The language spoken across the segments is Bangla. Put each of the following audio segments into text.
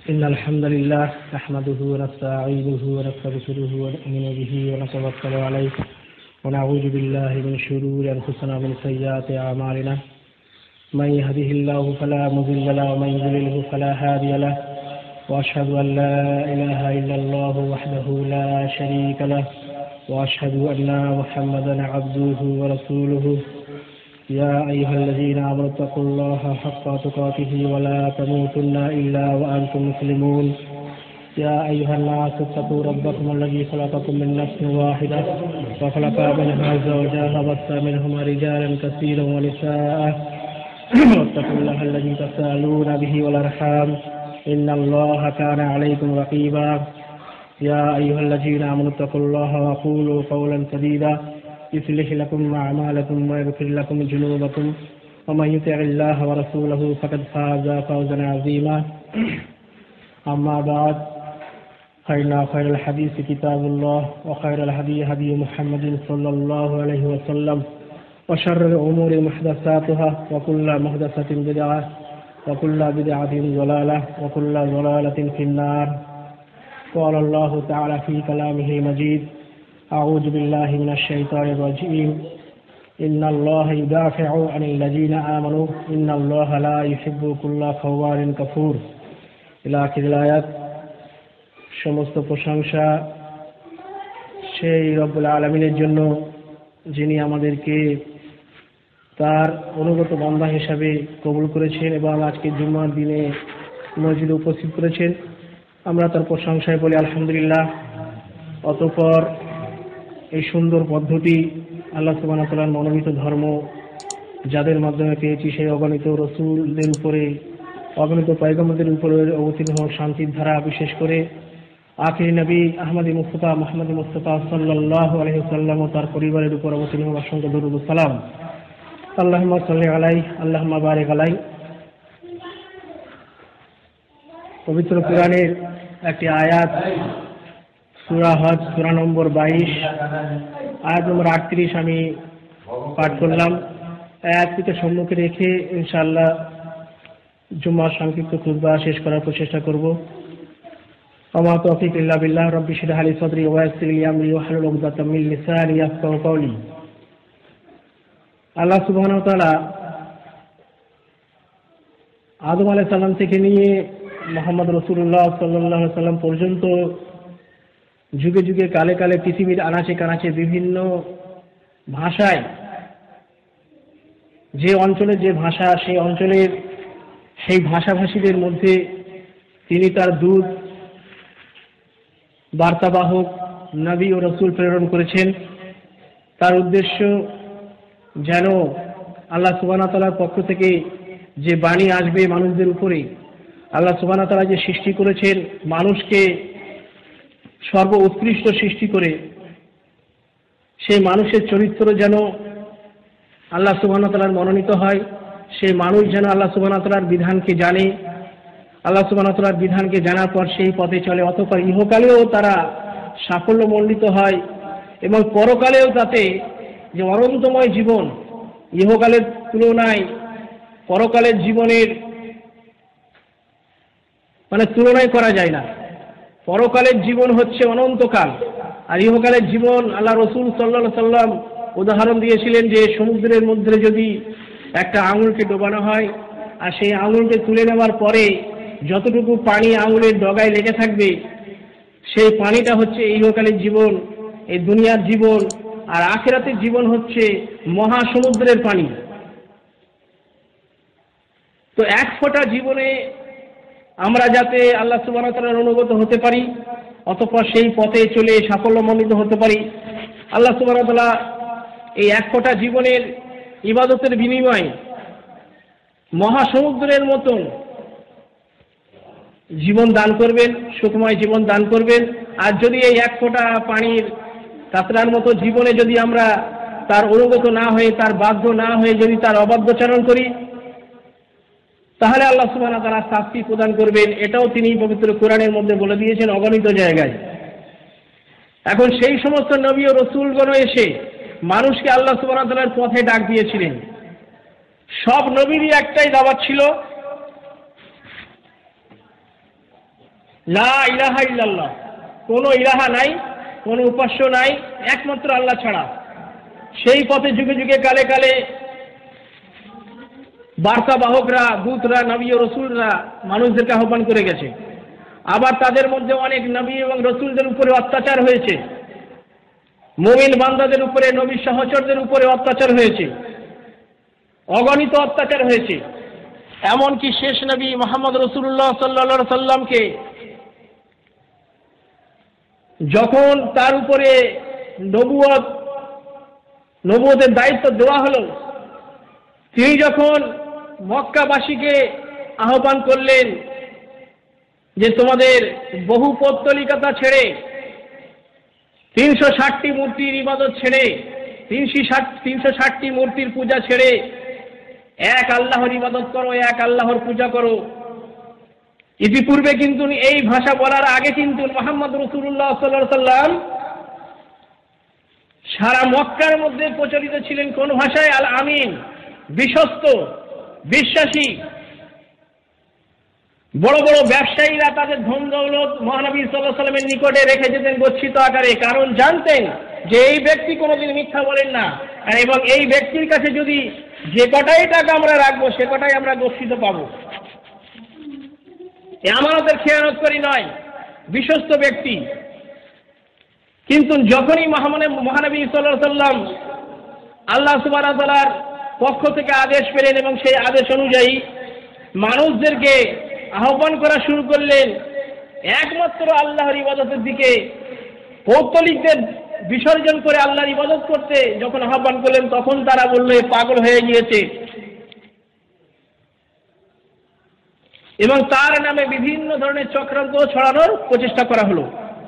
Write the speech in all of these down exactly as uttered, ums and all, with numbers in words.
إن الحمد لله نحمده ونستعينه ونستغفره ونؤمن به ونتوكل عليه ونعوذ بالله من شرور أنفسنا ومن سيئات أعمالنا من يهده الله فلا مضل له ومن يضلل فلا هادي له وأشهد أن لا إله إلا الله وحده لا شريك له وأشهد أن محمدا عبده ورسوله يا أيها الذين آمنوا اتقوا الله حق تقاته ولا تموتن إلا وأنتم مسلمون يا أيها الناس اتقوا ربكم الذي خلقكم من نفس واحدة وخلق منها زوجها وبث منهما رجالا كثيرا ونساء واتقوا الله الذي تساءلون به والأرحام إن الله كان عليكم رقيبا يا أيها الذين آمنوا اتقوا الله وقولوا قولا سديدا يصلح لكم أعمالكم ويغفر لكم ذنوبكم ومن يطع الله ورسوله فقد فاز فوزا عظيما أما بعد فإن خير الحديث كتاب الله وخير الهدي هدي محمد صلى الله عليه وسلم وشر الأمور محدثاتها وكل محدثة بدعة وكل بدعة ضلالة وكل ضلالة في النار. قال الله تعالى في كلامه المجيد: أعوذ بالله من الشيطان الرجيم إن الله يدافع عن الذين آمنوا إن الله لا يحب كل خوان كفور إلى آخر الآيات। সমস্ত প্রশংসা সেই রব্বুল আলামিনের জন্য, যিনি আমাদেরকে তার অনুগত বান্দা হিসাবে কবুল করেছেন এবং আজকে জুম্মার দিনে মসজিদে উপস্থিত করেছেন। আমরা তার প্রশংসায় বলি আলহামদুলিল্লাহ। অতঃপর এই সুন্দর পদ্ধতি আল্লাহ সুবহানাহু ওয়া তাআলার মনোনীত ধর্ম যাদের মাধ্যমে পেয়েছি, সেই অগণিত রসুলদের উপরে, অগণিত পয়গম্বরদের উপরে অবতীর্ণ হোক শান্তির ধারা, বিশেষ করে আখিরি নবী আহমদ মুস্তাফা মুহাম্মদ মুস্তাফা সাল্লাল্লাহু আলাইহি ওয়াসাল্লাম ও তার পরিবারের উপর অবতীর্ণ হোক অসংখ্য দরুদ ও সালাম। আল্লাহুম্মা সাল্লি আলাইহি আল্লাহুম্মা বারিক আলাইহি। পবিত্র কোরআনের একটি আয়াত, সূরা হজ সূরা নম্বর বাইশ, আয়াত নম্বর আটত্রিশ আমি পাঠ করলাম। আয়াতটিকে সম্মুখে রেখে ইনশাআল্লাহ জুম্মার সংক্ষিপ্ত খুতবা শেষ করার প্রচেষ্টা করব। ওয়া মা তাওফীক ইল্লা বিল্লাহ। রব্বি ইশরাহ লি সাদরি ওয়া ইয়াসসির লি আমরি ওয়াহলুল উকদাতাম মিন লিসানি ইয়াফকাহু কওলি। আল্লাহ সুবহানাহু ওয়া তাআলা আদম আলাইহিস সালাম থেকে নিয়ে মুহাম্মদ রাসূলুল্লাহ সাল্লাল্লাহু আলাইহি ওয়াসাল্লাম পর্যন্ত যুগে যুগে কালে কালে পৃথিবীর আনাচে কানাচে বিভিন্ন ভাষায়, যে অঞ্চলে যে ভাষা, সেই অঞ্চলের সেই ভাষাভাষীদের মধ্যে তিনি তার দূত, বার্তাবাহক নবী ও রসুল প্রেরণ করেছেন। তার উদ্দেশ্য যেন আল্লাহ সুবহানাহু ওয়া তাআলার পক্ষ থেকে যে বাণী আসবে মানুষদের উপরে, আল্লাহ সুবহানাহু ওয়া তাআলা যে সৃষ্টি করেছেন মানুষকে সর্ব উৎকৃষ্ট সৃষ্টি করে, সেই মানুষের চরিত্র যেন আল্লাহ সুবহানাহু ওয়া তাআলার মনোনীত হয়, সেই মানুষ যেন আল্লাহ সুবহানাহু ওয়া তাআলার বিধানকে জানে, আল্লাহ সুবহানাহু ওয়া তাআলার বিধানকে জানার পর সেই পথে চলে, অতঃপর ইহকালেও তারা সাফল্যমণ্ডিত হয় এবং পরকালেও তাতে যে অনন্তময় জীবন, ইহকালের তুলনায় পরকালের জীবনের মানে তুলনায় করা যায় না। পরকালের জীবন হচ্ছে অনন্তকাল, আর ইহকালের জীবন আল্লাহ রসুল সাল্লাল্লাহু আলাইহি ওয়াসাল্লাম উদাহরণ দিয়েছিলেন যে সমুদ্রের মধ্যে যদি একটা আঙুলকে ডোবানো হয় আর সেই আঙুলকে তুলে নেওয়ার পরে যতটুকু পানি আঙুলের ডগায় লেগে থাকবে, সেই পানিটা হচ্ছে ইহকালের জীবন, এই দুনিয়ার জীবন। আর আখিরাতের জীবন হচ্ছে মহাসমুদ্রের পানি। তো এক ফোঁটা জীবনে আমরা যাতে আল্লাহ সুবহানাহু ওয়া তাআলার অনুগত হতে পারি, অতঃপর সেই পথে চলে সাফল্যমণ্ডিত হতে পারি, আল্লাহ সুবহানাহু ওয়া তাআলা এই এক ফোঁটা জীবনের ইবাদতের বিনিময়ে মহাসমুদ্রের মতন জীবন দান করবেন, সুখময় জীবন দান করবেন। আর যদি এই এক ফোঁটা পানির কাতরার মতো জীবনে যদি আমরা তার অনুগত না হয়ে, তার বাধ্য না হয়ে যদি তার অবাধ্যচারণ করি, তাহলে আল্লাহ সুবহানাহু ওয়া তাআলা শাস্তি প্রদান করবেন। এটাও তিনি পবিত্র কোরআনের মধ্যে বলে দিয়েছেন অগণিত জায়গায়। এখন সেই সমস্ত নবী ও রসুলগণ এসে মানুষকে আল্লাহ সুবহানাহু ওয়া তাআলার পথে ডাক দিয়েছিলেন। সব নবীরই একটাই দাওয়াত ছিল, লা ইলাহা ইল্লাল্লাহ, কোনো ইলাহা নাই, কোনো উপাস্য নাই একমাত্র আল্লাহ ছাড়া। সেই পথে যুগে যুগে কালে কালে বার্তাবাহকরা, দূতরা, নবী ও রসুলরা মানুষদেরকে আহ্বান করে গেছে। আবার তাদের মধ্যে অনেক নবী এবং রসুলদের উপরে অত্যাচার হয়েছে, মুমিন বান্দাদের উপরে, নবী সহচরদের উপরে অত্যাচার হয়েছে, অগণিত অত্যাচার হয়েছে। এমনকি শেষ নবী মুহাম্মদ রাসূলুল্লাহ সাল্লাল্লাহু আলাইহি সাল্লামকে যখন তার উপরে নবুয়ত নবুয়তের দায়িত্ব দেওয়া হলো, তিনি যখন মক্কাবাসীকে আহ্বান করলেন যে তোমাদের বহু পৌত্তলিকতা ছেড়ে, তিনশো ষাটটি মূর্তির ইবাদত ছেড়ে, তিনশো ষাট তিনশো ষাটটি মূর্তির পূজা ছেড়ে এক আল্লাহর ইবাদত করো, এক আল্লাহর পূজা করো। ইতিপূর্বে কিন্তু এই ভাষা বলার আগে কিন্তু মুহাম্মদ রাসূলুল্লাহ সাল্লাল্লাহু আলাইহি সাল্লাম সারা মক্কার মধ্যে প্রচলিত ছিলেন কোন ভাষায়? আল আমিন, বিশ্বস্ত, বিশ্বাসী। বড় বড় ব্যবসায়ীরা তাদের ধন দৌলত মহানবী সাল্লাল্লাহু আলাইহি সাল্লামের নিকটে রেখে যেতেন গচ্ছিত আকারে, কারণ জানতেন যে এই ব্যক্তি কোনোদিন মিথ্যা বলেন না, এবং এই ব্যক্তির কাছে যদি যে কটাই টাকা আমরা রাখবো সে কটাই আমরা গচ্ছিত পাবো। এ আমানতের খেয়ানত করি নয়, বিশ্বস্ত ব্যক্তি। কিন্তু যখনই মহানবী সাল্লাল্লাহু আলাইহি সাল্লাম আল্লাহ সুবহানাহু ওয়া তাআলার পক্ষ থেকে আদেশ পেলেন এবং সেই আদেশ অনুযায়ী মানুষদেরকে আহ্বান করা শুরু করলেন একমাত্র আল্লাহর ইবাদতের দিকে, পৌত্তলিকদের বিসর্জন করে আল্লাহর ইবাদত করতে যখন আহ্বান করলেন, তখন তারা বললে পাগল হয়ে গিয়েছে, এবং তার নামে বিভিন্ন ধরনের চক্রান্ত ছড়ানোর প্রচেষ্টা করা হলো।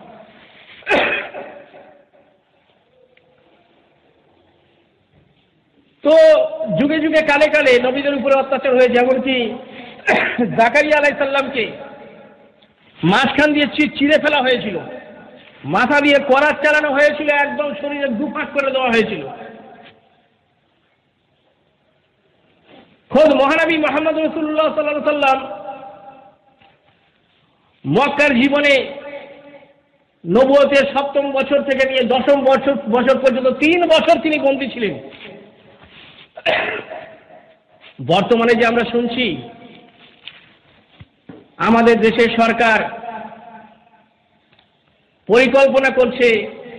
তো যুগে যুগে কালে কালে নবীদের উপরে অত্যাচার হয়েছে। এমনকি জাকারিয়া আলাইহিস সালামকে মাঝখান দিয়ে চিড়ে ফেলা হয়েছিল, মাথা দিয়ে করাত চালানো হয়েছিল, একদম শরীরে দুপাক করে দেওয়া হয়েছিল। খোদ মহানবী মুহাম্মদ রাসূলুল্লাহ সাল্লাল্লাহু আলাইহি সাল্লাম মক্কার জীবনে নবুয়তের সপ্তম বছর থেকে নিয়ে দশম বছর বছর পর্যন্ত তিন বছর তিনি বন্দী ছিলেন। বর্তমানে যে আমরা শুনছি আমাদের দেশের সরকার পরিকল্পনা করছে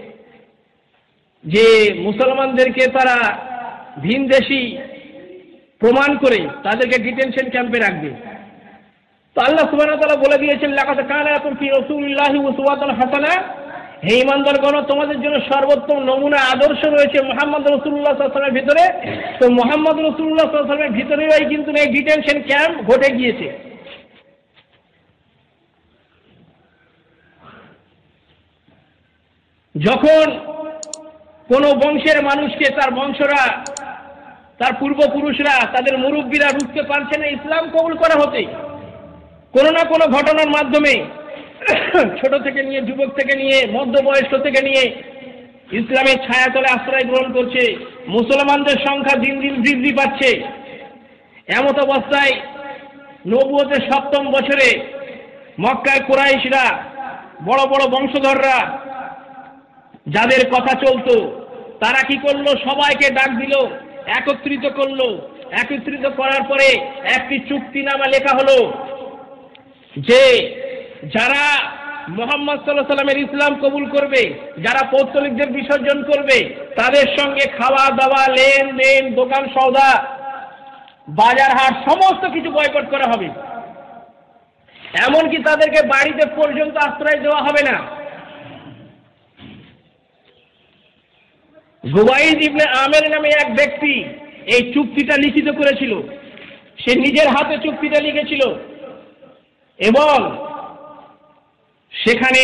যে মুসলমানদেরকে তারা ভিনদেশী প্রমাণ করে তাদেরকে ডিটেনশন ক্যাম্পে রাখবে। তো আল্লাহ সুবহানাহু ওয়া তাআলা বলে দিয়েছেন, লাকাদ কানা লাকুম ফি রাসূলিল্লাহি উসওয়াতুন হাসানাহ, হে ঈমানদারগণ তোমাদের জন্য সর্বোত্তম নমুনা আদর্শ রয়েছে মুহাম্মদ রাসূলুল্লাহ সাল্লাল্লাহু আলাইহি ওয়াসাল্লামের ভিতরে। তো মুহাম্মদ রাসূলুল্লাহ সাল্লাল্লাহু আলাইহি ওয়াসাল্লামের ভিতরেই কিন্তু এই ডিটেনশন ক্যাম্প ঘটে গিয়েছে। যখন কোন বংশের মানুষকে তার বংশরা, তার পূর্বপুরুষরা, তাদের মুরব্বীরা রুখতে পারছে না ইসলাম কবুল করা হতে, কোনো না কোনো ঘটনার মাধ্যমে ছোট থেকে নিয়ে, যুবক থেকে নিয়ে, মধ্যবয়স্ক থেকে নিয়ে ইসলামের ছায়াতলে আশ্রয় গ্রহণ করছে, মুসলমানদের সংখ্যা দিন দিন বৃদ্ধি পাচ্ছে। এমত অবস্থায় নবুয়তের সপ্তম বছরে মক্কায় কুরাইশরা, বড় বড় বংশধররা যাদের কথা চলতো, তারা কি করলো? সবাইকে ডাক দিল, একত্রিত করলো। একত্রিত করার পরে একটি চুক্তিনামা লেখা হলো যে যারা মুহাম্মদ সাল্লাল্লাহু আলাইহি সাল্লামের ইসলাম কবুল করবে, যারা পৌত্তলিকদের বিসর্জন করবে, তাদের সঙ্গে খাওয়া দাওয়া, লেনদেন, দোকান সওদা, বাজার হাট সমস্ত কিছু বয়কট করা হবে। এমনকি তাদেরকে বাড়িতে পর্যন্ত আশ্রয় দেওয়া হবে না। গুবাইদ ইবনে আমের নামে এক ব্যক্তি এই চুক্তিটা লিখিত করেছিল। সে নিজের হাতে চুক্তিটা লিখেছিল এবং সেখানে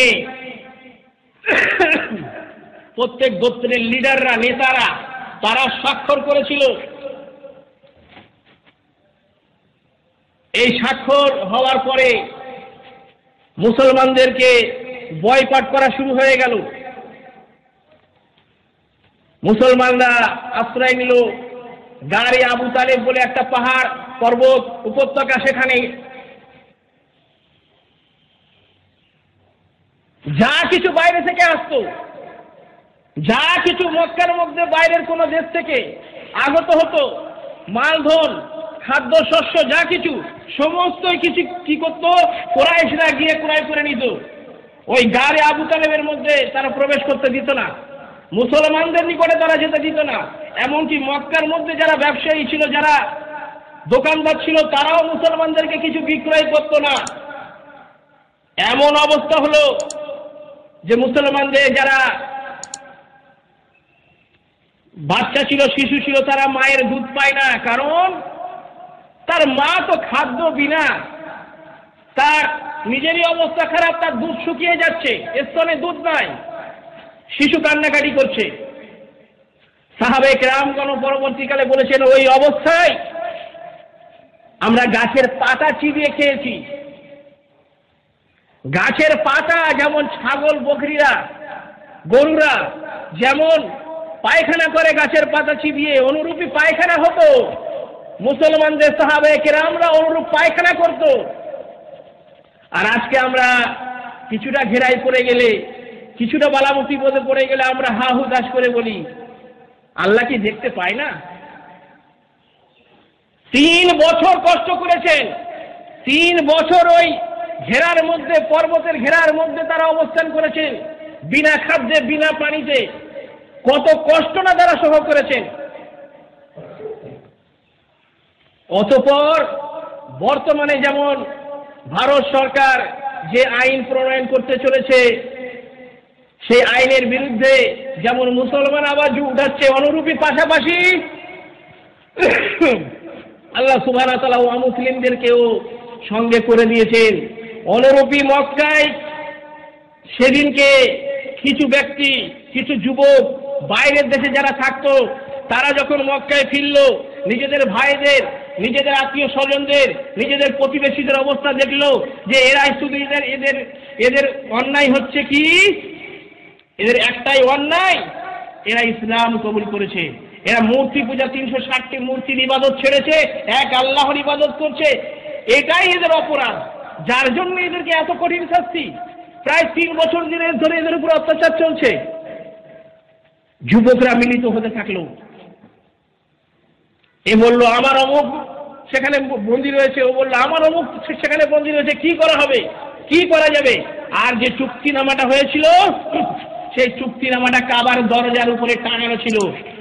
প্রত্যেক গোত্রের লিডাররা, নেতারা তারা স্বাক্ষর করেছিল। এই স্বাক্ষর হওয়ার পরে মুসলমানদেরকে বয়কট করা শুরু হয়ে গেল। মুসলমানরা আশ্রয় নিল গাড়ি আবু তালেব বলে একটা পাহাড়, পর্বত, উপত্যকা, সেখানে যা কিছু বাইরে থেকে আসতো, যা কিছু মক্কার মধ্যে বাইরের কোন দেশ থেকে আগত হতো, মালধন, খাদ্য শস্য, যা কিছু সমস্তই কিছু কি করতো, কুরাইশরা গিয়ে ক্রয় করে নিত। ওই গারে আবু তালেবের মধ্যে তারা প্রবেশ করতে দিত না, মুসলমানদের নিকটে তারা যেতে দিত না। এমনকি মক্কার মধ্যে যারা ব্যবসায়ী ছিল, যারা দোকানদার ছিল, তারাও মুসলমানদেরকে কিছু বিক্রয় করতো না। এমন অবস্থা হলো যে মুসলমানদের যারা বাচ্চা ছিল, শিশু ছিল, তারা মায়ের দুধ পায় না, কারণ তার মা তো খাদ্য বিনা, তার নিজেরই অবস্থা খারাপ, তার দুধ শুকিয়ে যাচ্ছে, স্তনে দুধ নাই, শিশু কান্নাকাটি করছে। সাহাবায়ে কেরামগণ পরবর্তীকালে বলেছেন, ওই অবস্থায় আমরা গাছের পাতা চিবিয়ে খেয়েছি। গাছের পাতা যেমন ছাগল, বকরিরা, গরুরা যেমন পায়খানা করে গাছের পাতা চিবিয়ে, অনুরূপী পায়খানা হতো মুসলমানদের। সাহাবায়ে কেরামরা অনুরূপ পায়খানা করত। আর আজকে আমরা কিছুটা ঘেরাই পড়ে গেলে, কিছুটা বালা মুসিবতে পড়ে গেলে আমরা হা হু দাস করে বলি, আল্লাহ কি দেখতে পায় না? তিন বছর কষ্ট করেছেন, তিন বছর ওই ঘেরার মধ্যে, পর্বতের ঘেরার মধ্যে তারা অবস্থান করেছেন, বিনা খাদ্যে, বিনা পানিতে। কত কষ্ট না তারা সহ করেছেন। অতঃপর বর্তমানে যেমন ভারত সরকার যে আইন প্রণয়ন করতে চলেছে, সেই আইনের বিরুদ্ধে যেমন মুসলমান আওয়াজ উঠাচ্ছে, অনুরূপী পাশাপাশি আল্লাহ সুবহানাহু ওয়া তাআলা অমুসলিমদেরকেও সঙ্গে করে দিয়েছেন। অনুরূপী মক্কায় সেদিনকে কিছু ব্যক্তি, কিছু যুবক বাইরের দেশে যারা থাকতো, তারা যখন মক্কায় ফিরল, নিজেদের ভাইদের, নিজেদের আত্মীয় স্বজনদের, নিজেদের প্রতিবেশীদের অবস্থা দেখলো যে এরাই শুধু এদের এদের এদের অন্যায় হচ্ছে কি, এদের একটাই অন্যায়, এরা ইসলাম কবুল করেছে। এরা মূর্তি পূজা, তিনশো ষাটটি মূর্তির ইবাদত ছেড়েছে, এক আল্লাহর ইবাদত করছে। এটাই এদের অপরাধ, যার জন্য এদেরকে এত কঠিন শাস্তি। প্রায় তিন বছর ধরে এদের উপর অত্যাচার চলছে। যুবকরা মিলিত হতে থাকলো। এ বলল আমার অমুক সেখানে বন্দী রয়েছে, ও বলল আমার অমুক সেখানে বন্দী রয়েছে, কি করা হবে, কি করা যাবে? আর যে চুক্তিনামাটা হয়েছিল, সেই চুক্তিনামাটা কাবার দরজার উপরে টাঙানো ছিল।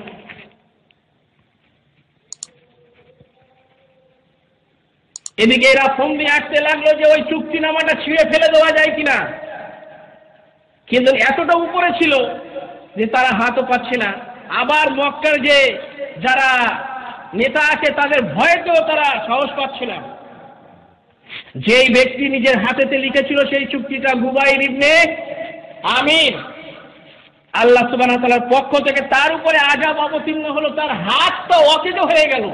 এদিকে এরা ফন্দি আঁকতে লাগলো যে ওই চুক্তিনামাটা ছিঁড়ে ফেলে দেওয়া যায় কিনা, কিন্তু এতটা উপরে ছিল যে তারা হাতও পাচ্ছে না। আবার মক্কার যে যারা নেতা আছে, তাদের ভয়েতেও তারা সাহস পাচ্ছে না। যেই ব্যক্তি নিজের হাতেতে লিখেছিল সেই চুক্তিটা, গুবাইর ইবনে আমির, আল্লাহ সুবহানাহু ওয়া তাআলার পক্ষ থেকে তার উপরে আযাব অবতীর্ণ হলো, তার হাতটা অকেজো হয়ে গেল।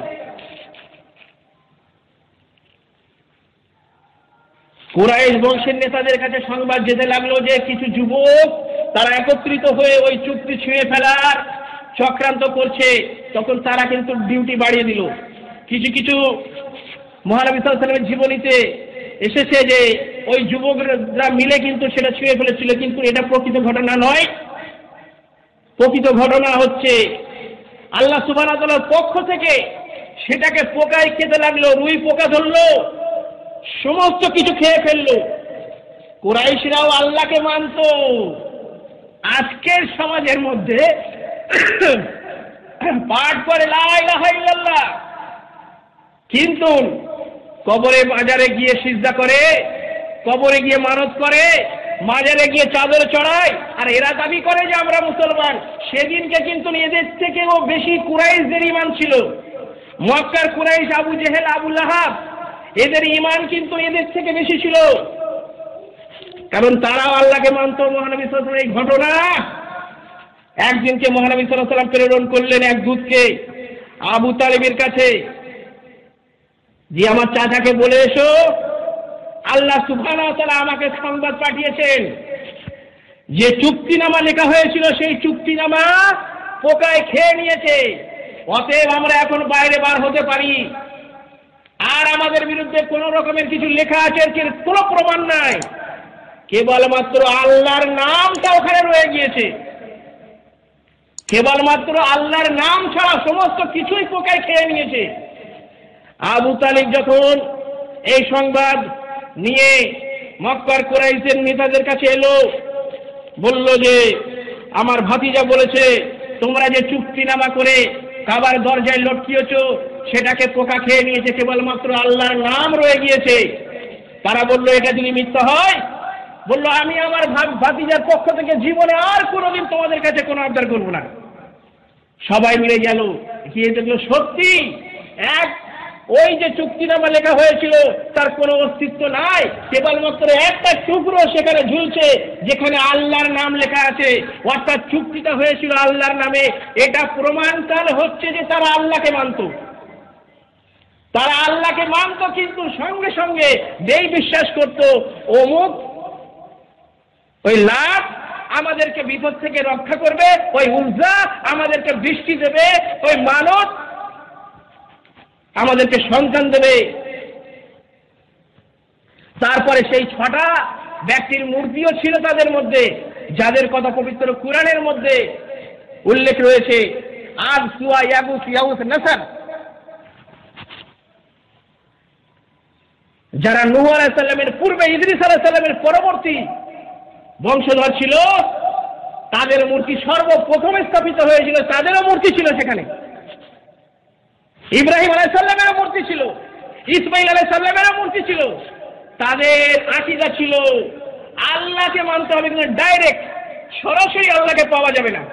কুরাইশ বংশের নেতাদের কাছে সংবাদ যেতে লাগলো যে কিছু যুবক তারা একত্রিত হয়ে ওই চুক্তি ছুঁয়ে ফেলার চক্রান্ত করছে। তখন তারা কিন্তু ডিউটি বাড়িয়ে দিল। কিছু কিছু মহানবী সাল্লাল্লাহু আলাইহি ওয়াসাল্লামের জীবনীতে এসেছে যে ওই যুবকরা মিলে কিন্তু সেটা ছুঁয়ে ফেলেছিল, কিন্তু এটা প্রকৃত ঘটনা নয়। প্রকৃত ঘটনা হচ্ছে আল্লাহ সুবহানাহু ওয়া তাআলার পক্ষ থেকে সেটাকে পোকায় খেতে লাগলো, রুই পোকা ধরলো, সমস্ত কিছু খেয়ে ফেললো। কুরাইশরাও আল্লাহকে মানত। আজকের সমাজের মধ্যে পাঠ করে লা ইলাহা ইল্লাল্লাহ, কিন্তু কবরে মাজারে গিয়ে সিজদা করে, কবরে গিয়ে মানত করে, মাজারে গিয়ে চাদর চড়ায়, আর এরা দাবি করে যে আমরা মুসলমান। সেদিনকে কিন্তু এদের থেকেও বেশি কুরাইশদের ঈমান ছিল। মক্কার কুরাইশ, আবু জেহেল, আবু লাহাব, এদের ঈমান কিন্তু এদের থেকে বেশি ছিল, কারণ তারাও আল্লাহকে মানত। মহানবী সাল্লাল্লাহু আলাইহি ওয়াসাল্লাম এই ঘটনা একদিনকে মহানবী সাল্লাল্লাহু আলাইহি ওয়াসাল্লাম প্রেরণ করলেন এক দূতকে আবু তালেবের কাছে, যে আমার চাচাকে বলে এসো, আল্লাহ সুবহানাহু ওয়া তাআলা আমাকে সংবাদ পাঠিয়েছেন যে চুক্তিনামা লেখা হয়েছিল সেই চুক্তিনামা পোকায় খেয়ে নিয়েছে, অতএব আমরা এখন বাইরে বার হতে পারি। আর আমাদের বিরুদ্ধে কোন রকমের কিছু লেখা আছে এর কোনো প্রমাণ নাই, কেবলমাত্র আল্লাহর নামটা ওখানে রয়ে গিয়েছে। কেবলমাত্র আল্লাহর নাম ছাড়া সমস্ত কিছুই পোকায় খেয়ে নিয়েছে। আবু তালিব যখন এই সংবাদ নিয়ে মক্কার কুরাইশের নেতাদের কাছে এলো, বলল যে আমার ভাতিজা বলেছে তোমরা যে চুক্তিনামা করে কাবার দরজায় লটকিয়েছ সেটাকে পোকা খেয়ে নিয়েছে, কেবলমাত্র আল্লাহর নাম রয়ে গিয়েছে। তারা বলল এটা যদি মিথ্যা হয়, বলল আমি আমার ভাতিজার পক্ষ থেকে জীবনে আর কোনোদিন তোমাদের কাছে কোনো আবদার করব না। সবাই মিলে গেল, গিয়ে দেখলো সত্যি এক ওই যে চুক্তিনামা লেখা হয়েছিল তার কোনো অস্তিত্ব নাই, কেবলমাত্র একটা টুকরো সেখানে ঝুলছে যেখানে আল্লাহর নাম লেখা আছে, অর্থাৎ চুক্তিটা হয়েছিল আল্লাহর নামে। এটা প্রমাণকাল হচ্ছে যে তারা আল্লাহকে মানত, তারা আল্লাহকে মানত, কিন্তু সঙ্গে সঙ্গে যেই বিশ্বাস করত অমুক ওই লাট আমাদেরকে বিপদ থেকে রক্ষা করবে, ওই উজ্জা আমাদেরকে বৃষ্টি দেবে, ওই মানত আমাদেরকে সন্তান দেবে। তারপরে সেই ছটা ব্যক্তির মূর্তিও ছিল তাদের মধ্যে, যাদের কথা পবিত্র কুরআনের মধ্যে উল্লেখ রয়েছে। আদ, সুয়া, ইয়াগুস, ইয়াউস, নাসার, যারা নূহ আলাইহিস সালামের পূর্বে ইদ্রিস আলাইহিস সালামের পরবর্তী বংশধর ছিল, তাদের মূর্তি সর্বপ্রথম স্থাপিত হয়েছিল, তাদেরও মূর্তি ছিল সেখানে। ইব্রাহিম আলাইহিস সালামেরও মূর্তি ছিল, ইসমাইল আলাইহিস সালামেরও মূর্তি ছিল। তাদের আকীদা ছিল আল্লাহকে মানতে হবে, কিন্তু ডাইরেক্ট সরাসরি আল্লাহকে পাওয়া যাবে না।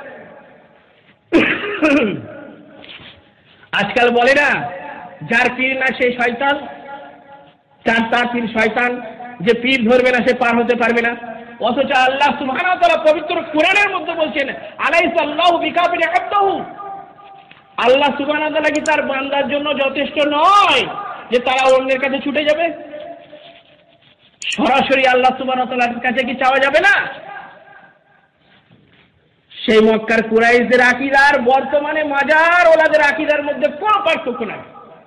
আজকাল বলে না যার পীর না সেই শয়তান, তার তার পীর শয়তান, যে পীর ধরবে না সে পার হতে পারবে না। অথচ আল্লাহ সুবহানাহু ওয়া তাআলা পবিত্র কুরআনের মধ্যে বলছেন আলাইসা আল্লাহু বিকাফিন আবদাহু, আল্লাহ সুবহানাহু ওয়া তাআলা কি তার বান্দার জন্য যথেষ্ট নয় যে তারা অন্যের কাছে ছুটে যাবে? সরাসরি আল্লাহ সুবহানাহু ওয়া তাআলার কাছে কি চাওয়া যাবে না? সেই মক্কার কুরাইশদের আকীদার বর্তমানে মাজার ওলাদের আকীদার মধ্যে কোনো পার্থক্য নাই।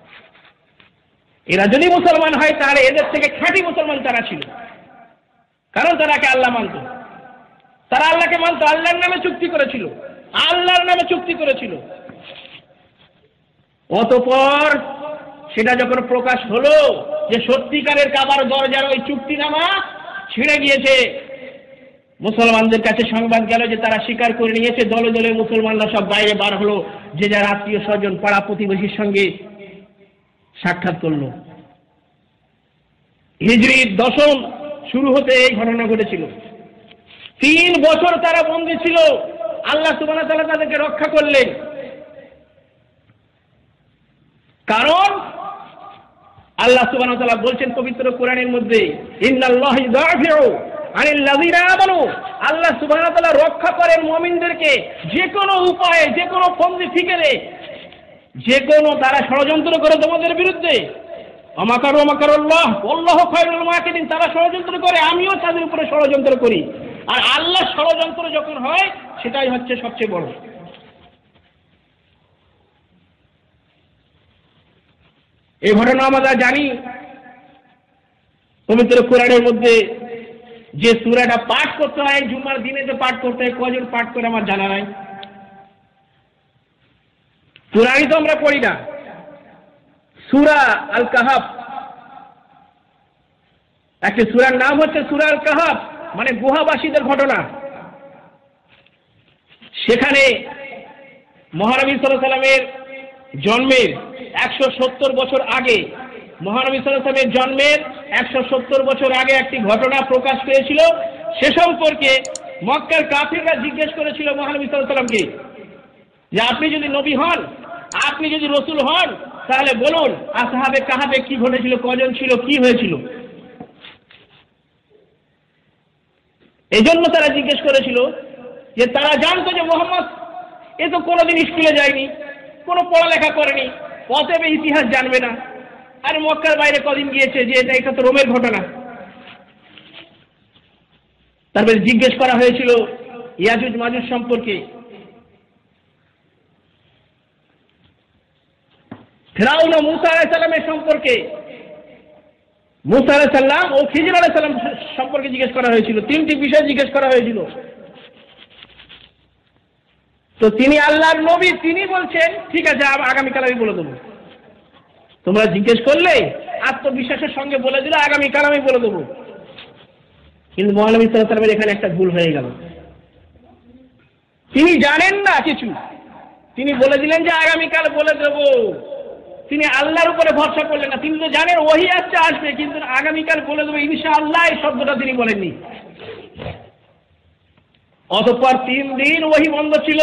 এরা যদি মুসলমান হয় তাহলে এদের থেকে খাঁটি মুসলমান তারা ছিল, কারণ তারাকে আল্লাহ মানত, তারা আল্লাহকে মানত, আল্লাহর নামে চুক্তি করেছিল, আল্লাহর নামে চুক্তি করেছিল। অতঃপর সেটা যখন প্রকাশ হলো যে সত্যিকারের কাবার দরজার ওই চুক্তিনামা ছিঁড়ে গিয়েছে, মুসলমানদের কাছে সংবাদ গেল যে তারা স্বীকার করে নিয়েছে। দলে দলে মুসলমানরা সব বাইরে বার হলো, যে যার আত্মীয় স্বজন পাড়া প্রতিবেশীর সঙ্গে সাক্ষাৎ করলো। হিজরির দশম শুরু হতে এই ঘটনা ঘটেছিল। তিন বছর তারা বন্দী ছিল, আল্লাহ সুবহানাহু ওয়া তাআলা তাদেরকে রক্ষা করলেন। কারণ আল্লাহ সুবহানাহু ওয়া তাআলা বলছেন পবিত্র কোরআনের মধ্যে ইন্নাল্লাহা ইউদাফিউ আনিল লাযিনা আমানু, আল্লাহ সুবহানাহু ওয়া তাআলা রক্ষা করেন মুমিনদেরকে যে কোনো উপায়ে, যে কোনো ফন্দি ফিকেরে, যে কোনো তারা ষড়যন্ত্র করে তোমাদের বিরুদ্ধে। আমাকারু আমাকারুল্লাহ আল্লাহু খায়রুল মাকিরিন, তারা ষড়যন্ত্র করে, আমিও তাদের উপরে ষড়যন্ত্র করি। আর আল্লাহ ষড়যন্ত্র যখন হয় সেটাই হচ্ছে সবচেয়ে বড়। এই ঘটনা আমরা জানি। পবিত্র কোরআনের মধ্যে যে সূরাটা পাঠ করতে হয় জুমার দিনে, যে পাঠ করতে হয়, কজন পাঠ করে আমার জানা নাই। কোরআনই তো আমরা পড়ি না। সূরা আল কাহাফ, একটা সূরার নাম হচ্ছে সূরা আল কাহাফ, মানে গুহাবাসীদের ঘটনা। সেখানে মহানবী সাল্লাল্লাহু আলাইহি সাল্লামের জন্মের একশো সত্তর বছর আগে, মহানবী সাল্লাল্লাহু আলাইহি সাল্লামের জন্মের একশো সত্তর বছর আগে একটি ঘটনা প্রকাশ পেয়েছিল। সে সম্পর্কে মক্কার কাফিররা জিজ্ঞেস করেছিল মহানবী সাল্লাল্লাহু আলাইহি সাল্লামকে যে আপনি যদি নবী হন, আপনি যদি রসুল হন, তাহলে বলুন আসহাবে কাহাফে কি ঘটেছিল, কজন ছিল, কি হয়েছিল। এই জন্য তারা জিজ্ঞেস করেছিল যে তারা জানতো যে মোহাম্মদ এ তো কোনোদিন স্কুলে যায়নি, কোনো পড়ালেখা করেনি, অতএব ইতিহাস জানবে না। আর মক্কার বাইরে কদিন গিয়েছে, যে এটা এটা তো রোমের ঘটনা। তারপরে জিজ্ঞেস করা হয়েছিল ইয়াজুজ মাজুজ সম্পর্কে, ফিরআউন ও মূসা আলাইহিস সালামের সম্পর্কে, মুসা আলাইহিস সালাম ও খিজির আলাইহিস সালাম সম্পর্কে জিজ্ঞেস করা হয়েছিল, তিনটি বিষয় জিজ্ঞেস করা হয়েছিল। তো তিনি আল্লাহর নবী, তিনি বলছেন ঠিক আছে আগামীকাল আমি বলে দেবো। তোমরা জিজ্ঞেস করলে আত্মবিশ্বাসের সঙ্গে বলে দিলে আগামীকাল আমি বলে দেবো। কিন্তু মহানবী সাল্লাল্লাহু আলাইহি ওয়াসাল্লামের এখানে একটা ভুল হয়ে গেল, তিনি জানেন না কিছু, তিনি বলে দিলেন যে আগামীকাল বলে দেব। তিনি আল্লাহর উপরে ভরসা করলেন না। তিনি তো জানেন ওহী আসছে আসবে, কিন্তু আগামীকাল বলে দেবো ইনশাআল্লাহ এই শব্দটা তিনি বলেননি। অতঃপর তিন দিন ওহী বন্ধ ছিল।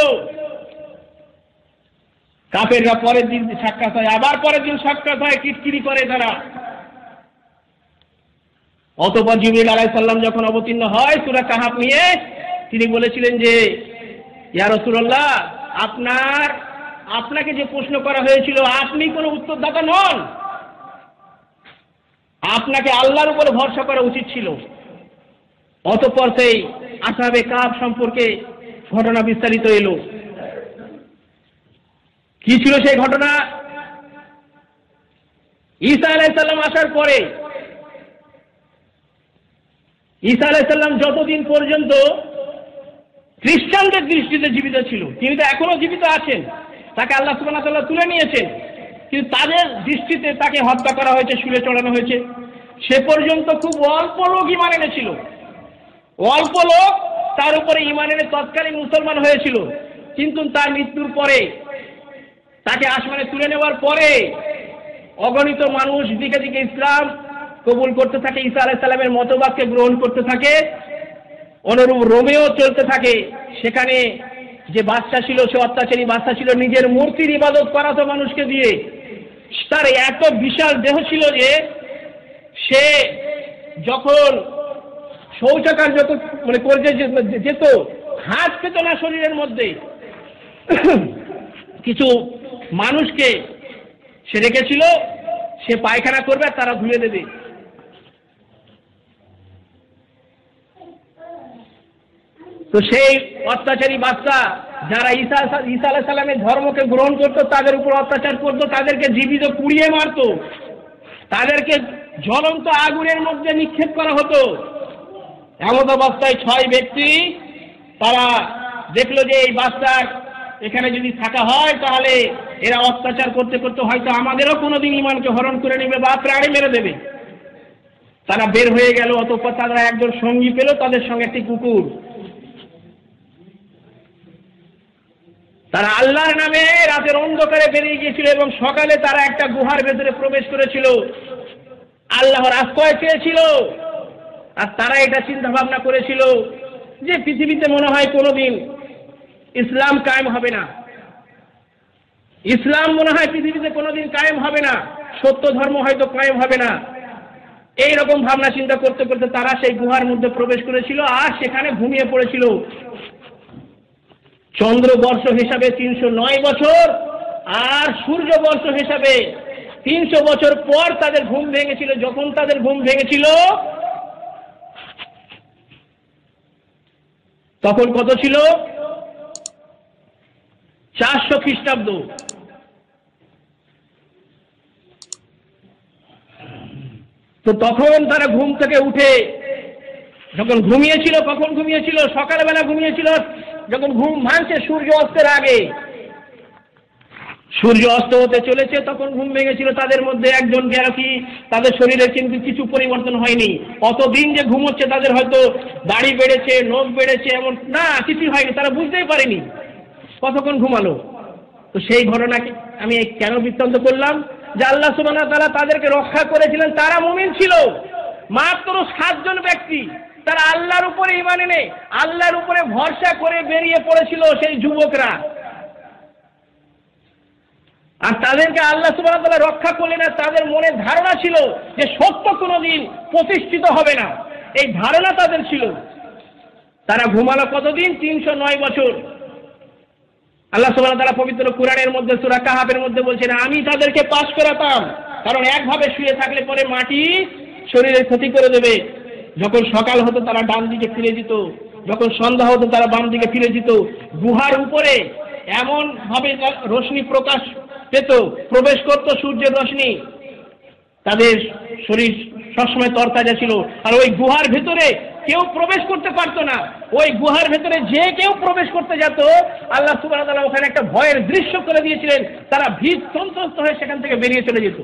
কাফেররা পরের দিন সাক্ষাৎ হয়, আবার পরের দিন সাক্ষাৎ হয়, কিটকিরি করে তারা। অতঃপর জিবরিল আলাইহিস সালাম যখন অবতীর্ণ হয় সূরা কাহাফ নিয়ে, তিনি বলেছিলেন যে ইয়া রাসূলুল্লাহ, আপনার আপনাকে যে প্রশ্ন করা হয়েছিল আপনি কোনো উত্তরদাতা নন, আপনাকে আল্লাহর উপরে ভরসা করা উচিত ছিল। অতঃপর সেই আসহাবে কাহফ সম্পর্কে ঘটনা বিস্তারিত এলো। কি ছিল সেই ঘটনা? ঈসা আলাইহিস সালাম আসার পরে, ঈসা আলাইহিস সালাম যতদিন পর্যন্ত খ্রিস্টানদের দৃষ্টিতে জীবিত ছিল, তিনি তো এখনো জীবিত আছেন, তাকে আল্লাহ সুবহানাহু ওয়া তাআলা তুলে নিয়েছেন, কিন্তু তাদের দৃষ্টিতে তাকে হত্যা করা হয়েছে, শুলে চড়ানো হয়েছে। সে পর্যন্ত খুব অল্প লোক ঈমান এনেছিল, অল্প লোক তার উপরে ঈমান এনে তৎকালীন মুসলমান হয়েছিল। কিন্তু তার মৃত্যুর পরে, তাকে আসমানে তুলে নেওয়ার পরে অগণিত মানুষ দিকে দিকে ইসলাম কবুল করতে থাকে, ঈসা আলাইহিস সালামের মতবাদকে গ্রহণ করতে থাকে, অনুরূপ রোমেও চলতে থাকে। সেখানে যে বাদশা ছিল, সে অত্যাচারী বাদশা ছিল, নিজের মূর্তির ইবাদত করাতো মানুষকে দিয়ে। তার এত বিশাল দেহ ছিল যে সে যখন শৌচাগার যত মানে করতে যেত, হাত পেত না শরীরের মধ্যে। কিছু মানুষকে সে রেখেছিল, সে পায়খানা করবে আর তারা ধুয়ে দেবে। তো সেই অত্যাচারী বাদশা যারা ঈসা ঈসা আলাইহিস সালামের ধর্মকে গ্রহণ করতো, তাদের উপর অত্যাচার করতো, তাদেরকে জীবিত পুড়িয়ে মারতো, তাদেরকে জ্বলন্ত আগুনের মধ্যে নিক্ষেপ করা হতো। এমন অবস্থায় ছয় ব্যক্তি তারা দেখলো যে এই বাদশার এখানে যদি থাকা হয় তাহলে এরা অত্যাচার করতে করতে হয়তো আমাদেরও কোনোদিন ঈমানকে হরণ করে নেবে বা প্রাণে মেরে দেবে। তারা বের হয়ে গেল। অতঃপর তারা একজন সঙ্গী পেল, তাদের সঙ্গে একটি কুকুর। তারা আল্লাহর নামে রাতের অন্ধকারে বেরিয়ে গিয়েছিল এবং সকালে তারা একটা গুহার ভেতরে প্রবেশ করেছিল, আল্লাহর আশ্রয় চেয়েছিল। আর তারা এটা চিন্তা ভাবনা করেছিল যে পৃথিবীতে মনে হয় কোনোদিন ইসলাম কায়েম হবে না, ইসলাম মনে হয় পৃথিবীতে কোনোদিন কায়েম হবে না, সত্য ধর্ম হয়তো কায়েম হবে না। এইরকম ভাবনা চিন্তা করতে করতে তারা সেই গুহার মধ্যে প্রবেশ করেছিল আর সেখানে ঘুমিয়ে পড়েছিল। চন্দ্রবর্ষ হিসাবে তিনশো নয় বছর আর সূর্যবর্ষ হিসাবে তিনশো বছর পর তাদের ঘুম ভেঙেছিল। যখন তাদের ঘুম ভেঙেছিল তখন কত ছিল? চারশো খ্রিস্টাব্দ। তো তখন তারা ঘুম থেকে উঠে, যখন ঘুমিয়েছিল, কখন ঘুমিয়েছিল? সকালবেলা ঘুমিয়েছিল, যখন ঘুম ভাঙছে সূর্য অস্তের আগে। সূর্য অস্ত হতে চলেছে তখন ঘুম ভেঙেছিল তাদের মধ্যে একজন। গেল কি, তাদের শরীরে কিন্তু কিছু পরিবর্তন হয়নি। অতদিন যে ঘুমোচ্ছে, তাদের হয়তো দাড়ি বেড়েছে, নখ বেড়েছে, এমন না, কিছু হয়নি, তারা বুঝতেই পারেনি কতক্ষণ ঘুমালো। তো সেই ঘটনাকে আমি কেন বৃত্তান্ত করলাম? যে আল্লাহ সুবহানাহু ওয়া তাআলা তাদেরকে রক্ষা করেছিলেন। তারা মুমিন ছিল, মাত্র সাতজন ব্যক্তি। তারা আল্লাহর উপরে ঈমান এনে আল্লাহর উপরে ভরসা করে বেরিয়ে পড়েছিল সেই যুবকরা। আর তাদেরকে আল্লাহ সুবহানাহু ওয়া তাআলা রক্ষা করলেন। আর তাদের মনে ধারণা ছিল যে সত্য কোনোদিন প্রতিষ্ঠিত হবে না, এই ধারণা তাদের ছিল। তারা ঘুমালো কতদিন? তিনশো নয় বছর। আল্লাহ সুবহানাহু ওয়া তাআলা পবিত্র কুরআনের মধ্যে সূরা কাহাফের মধ্যে বলছেন, আমি তাদেরকে পাশ করাতাম, কারণ একভাবে শুয়ে থাকলে পরে মাটি শরীরের ক্ষতি করে দেবে। যখন সকাল হতো তারা ডান দিকে ফিরে যেত, যখন সন্ধ্যা হতো তারা বাম দিকে ফিরে যেত। গুহার উপরে এমন ভাবে রশ্মি প্রকাশ পেত, প্রবেশ করত সূর্যের রশ্মি, তাদের শরীর সবসময় তরতাজা ছিল। আর ওই গুহার ভেতরে কেউ প্রবেশ করতে পারতো না। ওই গুহার ভেতরে যে কেউ প্রবেশ করতে যেত, আল্লাহ সুবহানাহু ওয়া তাআলা ওখানে একটা ভয়ের দৃশ্য করে দিয়েছিলেন, তারা ভীত সন্ত্রস্ত হয়ে সেখান থেকে বেরিয়ে চলে যেত।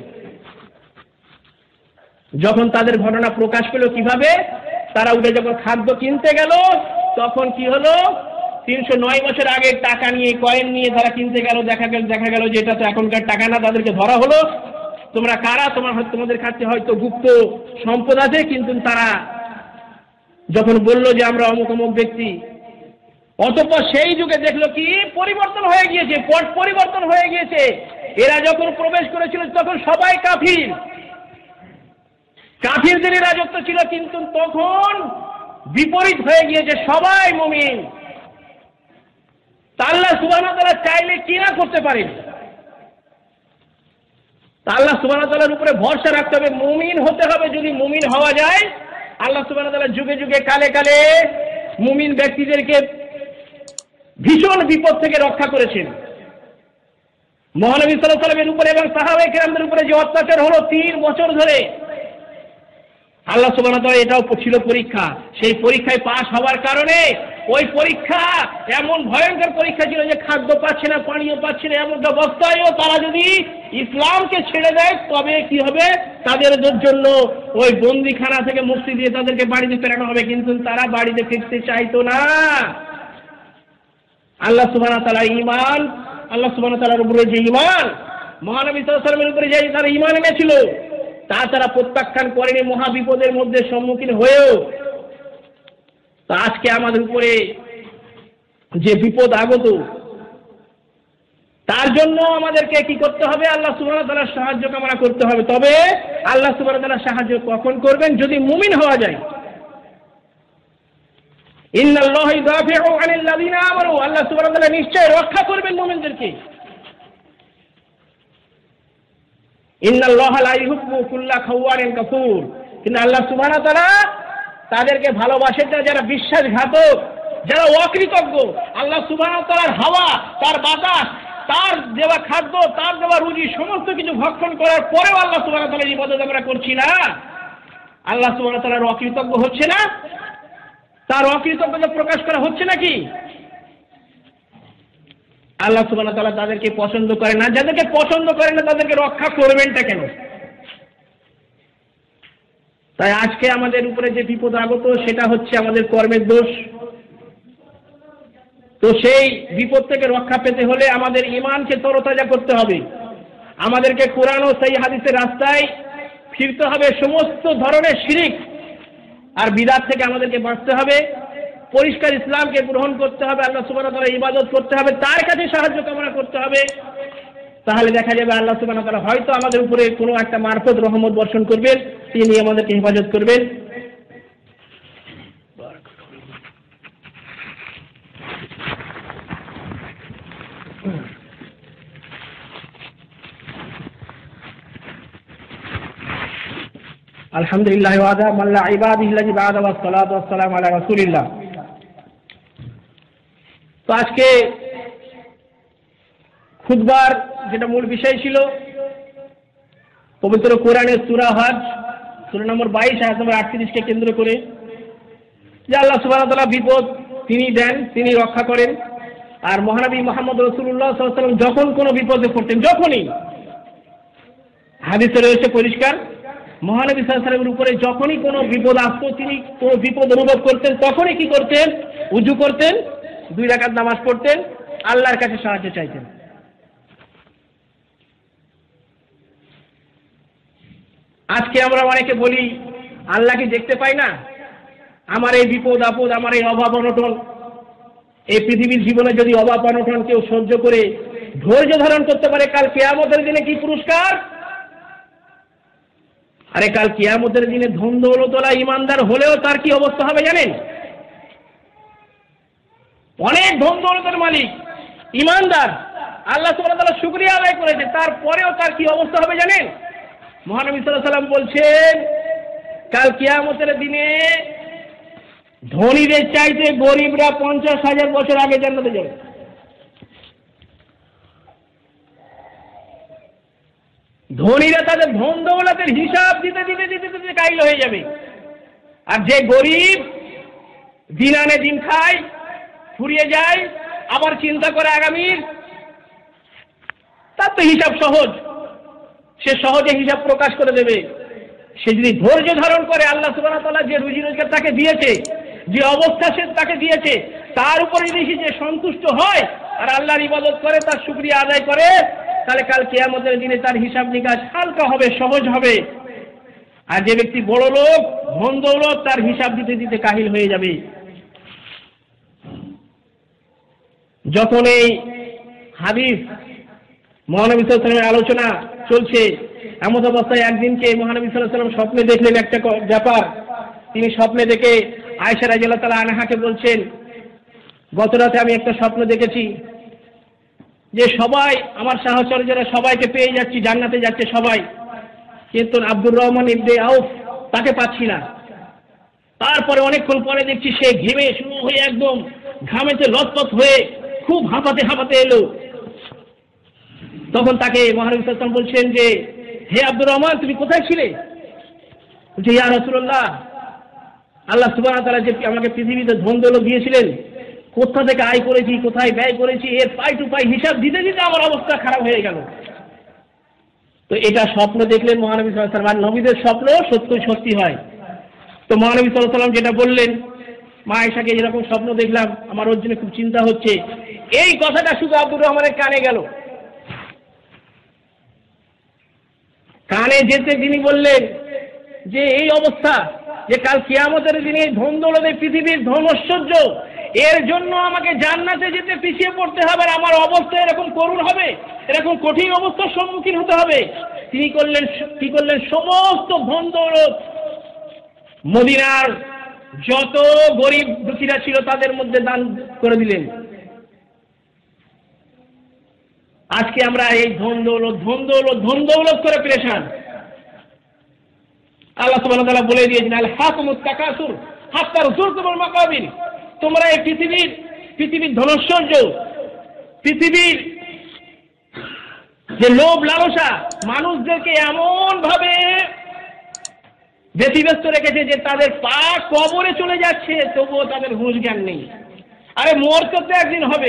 যখন তাদের ঘটনা প্রকাশ পেল কিভাবে, তারা উঠে যখন খাদ্য কিনতে গেল, তখন কি হলো, তিনশো নয় বছর আগে টাকা নিয়ে, কয়েন নিয়ে তারা কিনতে গেল, দেখা গেল দেখা গেল যে এটা তো এখনকার টাকা না। তাদেরকে ধরা হলো, তোমরা কারা, তোমার তোমাদের কাছে হয়তো গুপ্ত সম্পদ আছে। কিন্তু তারা যখন বলল যে আমরা অমুক অমুক ব্যক্তি, অতঃপর সেই যুগে দেখলো কি পরিবর্তন হয়ে গিয়েছে, পট পরিবর্তন হয়ে গিয়েছে। এরা যখন প্রবেশ করেছিল তখন সবাই কাফির, কাফিরদেরই রাজত্ব ছিল। কিন্তু তখন বিপরীত হয়ে গিয়েছে, সবাই মুমিন। তা আল্লাহ সুবহানাহু ওয়া তাআলা চাইলে কি না করতে পারেন। তা আল্লাহ সুবহানাহু ওয়া তাআলার উপরে ভরসা রাখতে হবে, মুমিন হতে হবে। যদি মুমিন হওয়া যায়, আল্লাহ সুবহানাহু ওয়া তাআলা যুগে যুগে কালে কালে মুমিন ব্যক্তিদেরকে ভীষণ বিপদ থেকে রক্ষা করেছেন। মহানবী সাল্লাল্লাহু আলাইহি ওয়াসাল্লামের উপরে এবং সাহাবায়ে কেরামদের উপরে যে অত্যাচার হলো তিন বছর ধরে, আল্লাহ সুবহানাহু ওয়া তাআলা এটাও ছিল পরীক্ষা। সেই পরীক্ষায় পাশ হওয়ার কারণে, ওই পরীক্ষা এমন ভয়ঙ্কর পরীক্ষা ছিল যে খাদ্য পাচ্ছে না, পানীয় পাচ্ছে না, এমন অবস্থায়ও তারা যদি ইসলামকে ছেড়ে দেয় তবে কি হবে, তাদের জন্য ওই বন্দিখানা থেকে মুক্তি দিয়ে তাদেরকে বাড়িতে ফেরানো হবে। কিন্তু তারা বাড়িতে ফিরতে চাইতো না। আল্লাহ সুবহানাহু ওয়া তাআলা ঈমান, আল্লাহ সুবহানাহু ওয়া তাআলার উপরে যে ঈমান, মহানবী সাল্লাল্লাহু আলাইহি ওয়াসাল্লামের উপরে যে তারা ঈমান এনেছিল, তা তারা প্রত্যাখ্যান করেনি মহা বিপদের মধ্যে সম্মুখীন হয়েও। তা আজকে আমাদের উপরে যে বিপদ আগত, তার জন্য আমাদেরকে কি করতে হবে, আল্লাহ সুবহানাহু ওয়া তাআলার সাহায্য কামনা করতে হবে। তবে আল্লাহ সুবহানাহু ওয়া তাআলা সাহায্য কখন করবেন, যদি মুমিন হওয়া যায়। ইন্নাল্লাহা ইউদাফিউ আনিল লাযিনা আমানু, আল্লাহ সুবহানাহু ওয়া তাআলা নিশ্চয় রক্ষা করবেন মুমিনদেরকে। ইন্নাল্লাহা লা ইউহিব্বু কুল্লা খাওয়ানিন কাফুর, কিন্তু আল্লাহ সুবহানাহু ওয়া তাআলা তাদেরকে ভালোবাসেন না যারা বিশ্বাসঘাতক, যারা অকৃতজ্ঞ। আল্লাহ সুবহানাহু ওয়া তাআলার হাওয়া, তার বাতাস, তার দেওয়া খাদ্য, তার দেওয়া রুজি সমস্ত কিছু ভক্ষণ করার পরেও আল্লাহ সুবহানাহু ওয়া তাআলার ইবাদত আমরা করছি না, আল্লাহ সুবহানাহু ওয়া তাআলার অকৃতজ্ঞ হচ্ছে না, তার অকৃতজ্ঞতা প্রকাশ করা হচ্ছে নাকি? আল্লাহ সুবহানাহু ওয়া তাআলা তাদেরকে পছন্দ করেন না। যাদেরকে পছন্দ করেন না তাদেরকে রক্ষা করবেনটা কেন? তাই আজকে আমাদের উপরে যে বিপদ আগত, সেটা হচ্ছে আমাদের কর্মের দোষ। তো সেই বিপদ থেকে রক্ষা পেতে হলে আমাদের ঈমানকে তরতাজা করতে হবে, আমাদেরকে কোরআন ও সহিহ হাদিসের রাস্তায় ফিরতে হবে। সমস্ত ধরনের শিরক আর বিদআত থেকে আমাদেরকে বাঁচতে হবে, পরিষ্কার ইসলামকে গ্রহণ করতে হবে, আল্লাহ সুবহানাহু ওয়া তাআলার ইবাদত করতে হবে, তার কাছে সাহায্য কামনা করতে হবে। তাহলে দেখা যাবে আল্লাহ সুবহানাহু ওয়া তাআলা হয়তো আমাদের উপরে কোনো একটা মারফত রহমত বর্ষণ করবেন, তিনি আমাদেরকে হেফাজত করবেন। আলহামদুলিল্লাহ ওয়াদা মাল্লা ইবাদিল্লাহি বাদা ওয়াস সালাতু ওয়াস সালামু আলা রাসূলিল্লাহ। তো আজকে খুতবার যেটা মূল বিষয় ছিল, পবিত্র কোরআনের সূরা হজ সূরা নম্বর বাইশ আয়াত নম্বর আটত্রিশকে কেন্দ্র করে, যে আল্লাহ সুবহানাহু ওয়া তাআলা বিপদ তিনি দেন, তিনি রক্ষা করেন। আর মহানবী মুহাম্মদ রাসূলুল্লাহ সাল্লাল্লাহু আলাইহি ওয়াসাল্লাম যখন কোনো বিপদে পড়তেন, যখনই, হাদিসে রয়েছে পরিষ্কার, মহানবী সাল্লাল্লাহু আলাইহি ওয়াসাল্লামের উপরে যখনই কোনো বিপদ আসতো, তিনি কোনো বিপদ অনুভব করতেন, তখনই কি করতেন, উযু করতেন, দুই রাকাত নামাজ পড়তেন, আল্লাহর কাছে সাহায্য চাইতেন। আজকে আমরা অনেকে বলি আল্লাহ কি দেখতে পাই না? আমার এই বিপদ আপদ, আমার এই অভাব অনটন, এই পৃথিবীর জীবনে যদি অভাব অনটন কেউ সহ্য করে ধৈর্য ধারণ করতে পারে, কাল কিয়ামতের দিনে কি পুরস্কার? আরে কাল কিয়ামতের দিনে ধন দৌলতওয়ালা ইমানদার হলেও তার কি অবস্থা হবে জানেন? অনেক ধন দৌলতের মালিক ইমানদার, আল্লাহ সুবহানাহু ওয়া তাআলা শুকরিয়া আদায় করেছে, তারপরেও তার কি অবস্থা হবে জানেন? মহানবী সাল্লাল্লাহু আলাইহি ওয়াসাল্লাম বলছেন, কাল কিয়ামতের দিনে ধনীদের চাইতে গরিবরা পঞ্চাশ হাজার বছর আগে জান্নাতে যাবে। ধনীরা তাদের ধন দৌলতের হিসাব দিতে দিতে দিতে দিতে কাইল হয়ে যাবে, আর যে গরিব দিন আনে দিন খায়, ফুরিয়ে যায়, আবার চিন্তা করে আগামীর, তার তো হিসাব সহজ, সে সহজে হিসাব প্রকাশ করে দেবে। সে যদি ধৈর্য ধারণ করে, আল্লাহ সুবহানাহু ওয়া তাআলা যে রুজি রোজগার তাকে দিয়েছে, যে অবস্থা সে তাকে দিয়েছে, তার উপর যদি সে সন্তুষ্ট হয় আর আল্লাহর ইবাদত করে, তার শুকরিয়া আদায় করে, তাহলে কাল কিয়ামতের দিনে তার হিসাব নিকাশ হালকা হবে, সহজ হবে। আর যে ব্যক্তি বড় লোক, ধন দৌলত, তার হিসাব দিতে দিতে কাহিল হয়ে যাবে। যখন এই হাদিস মহানবী সাল্লাল্লাহু আলাইহি ওয়াসাল্লামের আলোচনা চলছে, এমন অবস্থায় একদিনকে মহানবী সাল্লাল্লাহু আলাইহি ওয়াসাল্লাম স্বপ্নে দেখলেন একটা ব্যাপার। তিনি স্বপ্নে দেখে আয়েশা রাদিয়াল্লাহু তাআলা আনহাকে বলছেন, গত রাতে আমি একটা স্বপ্ন দেখেছি যে সবাই আমার সহচরীরা সবাইকে পেয়ে যাচ্ছি, জান্নাতে যাচ্ছে সবাই, কিন্তু আব্দুর রহমান ইবনে আউফ তাকে পাচ্ছি না। তারপরে অনেকক্ষণ পরে দেখছি সে ঘেমে শুরু হয়ে একদম ঘামেতে লতপত হয়ে খুব হাঁপাতে হাঁপাতে এলো। তখন তাকে মহানবী সাল্লাল্লাহু আলাইহি ওয়াসাল্লাম বলছেন যে, হে আব্দুর রহমান, তুমি কোথায় ছিলে? বলছে, ইয়া রাসূলুল্লাহ, আল্লাহ সুবহানাহু ওয়া তাআলা যে আমাকে পৃথিবীতে ধন দৌলত দিয়েছিলেন, কোথা থেকে আয় করেছি, কোথায় ব্যয় করেছি, এর পাই টু পাই হিসাব দিতে দিতে আমার অবস্থা খারাপ হয়ে গেল। তো এটা স্বপ্ন দেখলেন মহানবী সাল্লাল্লাহু আলাইহি ওয়াসাল্লাম, আর নবীদের স্বপ্ন সত্যই সত্যি হয়। তো মহানবী সাল্লাল্লাহু আলাইহি ওয়াসাল্লাম যেটা বললেন, মা আয়েশাকে এরকম স্বপ্ন দেখলাম, আমার ওর জন্য খুব চিন্তা হচ্ছে, এই কথাটা শুধু আব্দুর রহমানের কানে গেল। কানে যেতে তিনি বললেন যে এই অবস্থা, যে কাল কিয়ামতের দিনে ধন দৌলত, পৃথিবীর ধন ঐশ্বর্য, এর জন্য আমাকে জান্নাতে যেতে পিছিয়ে পড়তে হবে, আর আমার অবস্থা এরকম করুণ হবে, এরকম কঠিন অবস্থার সম্মুখীন হতে হবে। তিনি করলেন কি করলেন, সমস্ত ধন দৌলত মদিনার যত গরিব দুঃখীরা ছিল তাদের মধ্যে দান করে দিলেন। আজকে আমরা এই ধন দৌলত ধন দৌলত ধন দৌলত করে পেরেশান। আল্লাহ সুবহানাহু ওয়া তাআলা বলে দিয়েছেন, আল হাকুমুত তাকাসুর হাত্তা যুরতুমুল মাকাবির, তোমরা এই পৃথিবীর পৃথিবীর ধনৈশ্বর্য, পৃথিবীর যে লোভ লালসা মানুষদেরকে এমন ভাবে ব্যতিব্যস্ত রেখেছে যে তাদের পা কবরে চলে যাচ্ছে, তবুও তাদের হুঁশ জ্ঞান নেই। আরে মরতে তো একদিন হবে।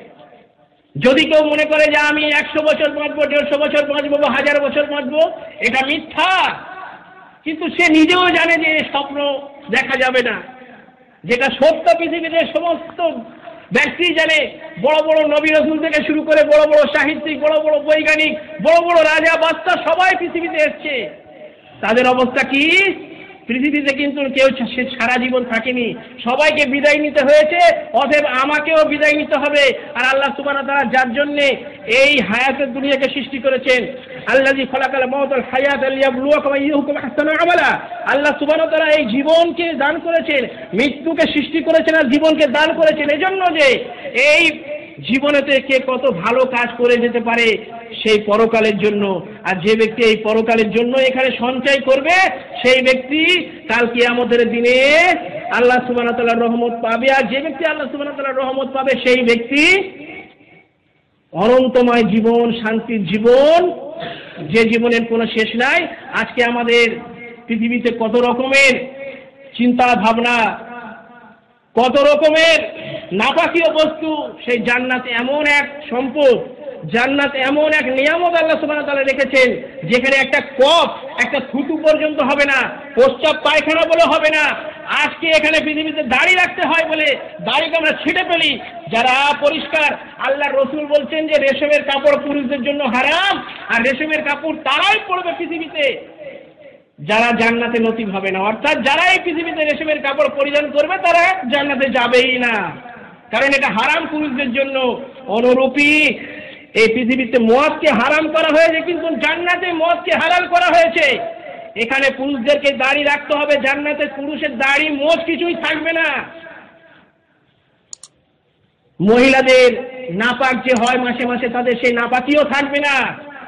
যদি কেউ মনে করে যে আমি একশো বছর বাঁচবো, দেড়শো বছর বাঁচবো বা হাজার বছর বাঁচবো, এটা মিথ্যা। কিন্তু সে নিজেও জানে যে স্বপ্ন দেখা যাবে না। যেটা সত্য পৃথিবীতে সমস্ত ব্যক্তি জানে, বড় বড় নবী রাসূল থেকে শুরু করে বড় বড় সাহিত্যিক, বড় বড় বৈজ্ঞানিক, বড় বড় রাজা বাদশা সবাই পৃথিবীতে এসছে। তাদের অবস্থা কি? পৃথিবীতে কিন্তু কেউ সারা জীবন থাকেনি, সবাইকে বিদায় নিতে হয়েছে। অতএব আমাকেও বিদায় নিতে হবে। আর আল্লাহ সুবহানাহু ওয়া তাআলা যার জন্য এই হায়াতের দুনিয়াকে সৃষ্টি করেছেন, আল্লাযী খালাকাল মাউত ওয়াল হায়াত লিয়াবলুয়াকুম আইয়ুকুম আহসানু আমালা, আল্লাহ সুবহানাহু ওয়া তাআলা এই জীবনকে দান করেছেন, মৃত্যুকে সৃষ্টি করেছেন আর জীবনকে দান করেছেন এজন্য যে এই জীবনেতে কে কত ভালো কাজ করে যেতে পারে সেই পরকালের জন্য। আর যে ব্যক্তি এই পরকালের জন্য এখানে সঞ্চয় করবে, সেই ব্যক্তি কাল কিয়ামতের দিনে আল্লাহ সুবহানাহু ওয়া তাআলার রহমত পাবে। আর যে ব্যক্তি আল্লাহ সুবহানাহু ওয়া তাআলার রহমত পাবে, সেই ব্যক্তি অনন্তময় জীবন, শান্তির জীবন, যে জীবনের কোনো শেষ নাই। আজকে আমাদের পৃথিবীতে কত রকমের চিন্তা ভাবনা, কত রকমের নাপাকীয় বস্তু, সেই জান্নাতে এমন এক সম্পদ, জান্নাত এমন এক নিয়ামত আল্লাহ সুবহানাহু ওয়া তাআলা রেখেছেন, যেখানে একটা কফ, একটা থুতু পর্যন্ত হবে না, প্রস্রাব পায়খানা বলে হবে না। আজকে এখানে পৃথিবীতে দাড়ি রাখতে হয় বলে দাড়িকে আমরা ছিঁড়ে ফেলি, যারা পরিষ্কার। আল্লাহ রসুল বলছেন যে রেশমের কাপড় পুরুষদের জন্য হারাম, আর রেশমের কাপড় তারাই পরবে পৃথিবীতে যারা জান্নাতে নসিব হবে না। অর্থাৎ যারা এই পৃথিবীতে রেশমের কাপড় পরিধান করবে তারা জান্নাতে যাবেই না, কারণ এটা হারাম পুরুষদের জন্য। অনুরূপী এই পৃথিবীতে মদকে হারাম করা হয়েছে, কিন্তু জান্নাতে মদকে হালাল করা হয়েছে। এখানে পুরুষদেরকে দাড়ি রাখতে হবে, জান্নাতে পুরুষের দাড়ি মদ কিছুই থাকবে না। মহিলাদের নাপাক যে হয় মাসে মাসে, তাদের সেই নাপাকিও থাকবে না।